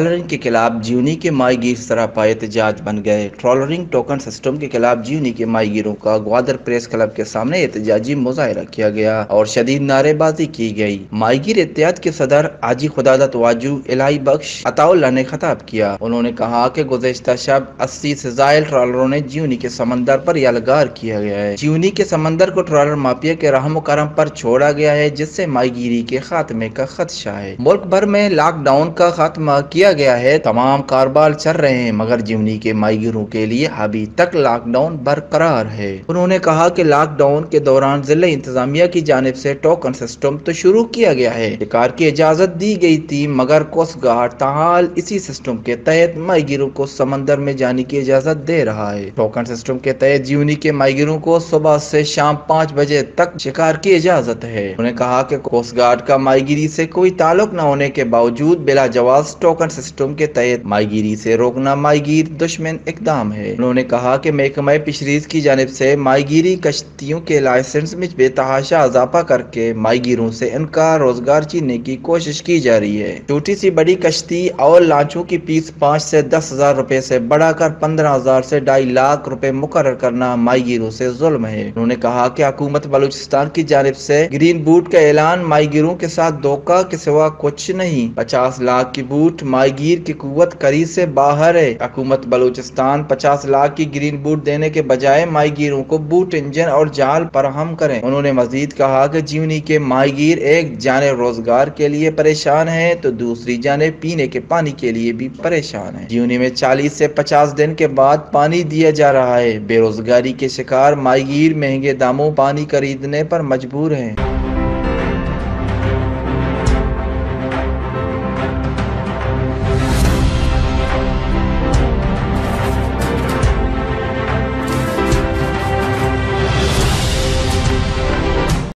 ट्रॉलरिंग के खिलाफ ज्यूनी के माहीगीर सरापा एहतजाज बन गए। ट्रॉलरिंग टोकन सिस्टम के खिलाफ ज्यूनी के माहीगीरों का ग्वादर प्रेस क्लब के सामने एहतजाजी मुजाहरा किया गया और शदीद नारेबाजी की गई। माहीगीर एहतियात के सदर हाजी खुदादत वाजू इलाही बख्श अताउल्लाह ने खिताब किया। उन्होंने कहा कि गुज़श्ता शब 80 से ज़ायद ट्रॉलरों ने ज्यूनी के समंदर पर यलगार किया गया है। ज्यूनी के समंदर को ट्रॉलर माफिया के रहम करम पर छोड़ा गया है, जिससे माहीगीरी के खात्मे का खदशा है। मुल्क भर में लॉकडाउन का खात्मा किया गया है। तमाम कारोबार चल रहे हैं, मगर ज्यूनी के माहीगीरों के लिए अभी तक लॉकडाउन बरकरार है। उन्होंने कहा कि लॉकडाउन के दौरान जिला इंतजामिया की जानिब से टोकन सिस्टम तो शुरू किया गया है, शिकार की इजाजत दी गई थी, मगर कोस्ट गार्ड ताहाल इसी सिस्टम के तहत माहीगीरों को समंदर में जाने की इजाजत दे रहा है। टोकन सिस्टम के तहत ज्यूनी के माहीगीरों को सुबह से शाम 5 बजे तक शिकार की इजाजत है। उन्होंने कहा कि कोस्ट गार्ड का माहीगीरी से कोई ताल्लुक न होने के बावजूद बिला जवाज टोकन सिस्टम के तहत माहीगीरी से रोकना माहीगीर दुश्मन इकदाम है। उन्होंने कहा कि महकमा फिशरीज की जानिब से माहीगीरी कश्तियों के लाइसेंस में बेतहाशा इजाफा करके माहीगीरों से इनका रोजगार छीनने की कोशिश की जा रही है। छोटी सी बड़ी कश्ती और लांचों की फीस 5 से 10,000 रुपए से बढ़ाकर 15,000 से 2.5 लाख रुपए मुकर्रर करना माहीगीरों से जुल्म है। उन्होंने कहा कि हुकूमत बलूचिस्तान की जानिब से ग्रीन बूट का ऐलान माहीगीरों के साथ धोखा के सिवा कुछ नहीं। 50 लाख की बूट माहीगीर की कुव्वत खरीद से बाहर है। हुकूमत बलूचिस्तान 50 लाख की ग्रीन बूट देने के बजाय माहीगीरों को बूट, इंजन और जाल फराहम करें। उन्होंने मजीद कहा कि ज्यूनी के माहीगीर एक जानिब रोजगार के लिए परेशान है तो दूसरी जानिब पीने के पानी के लिए भी परेशान है। ज्यूनी में 40 से 50 दिन के बाद पानी दिया जा रहा है। बेरोजगारी के शिकार माहीगीर महंगे दामों पानी खरीदने पर मजबूर है।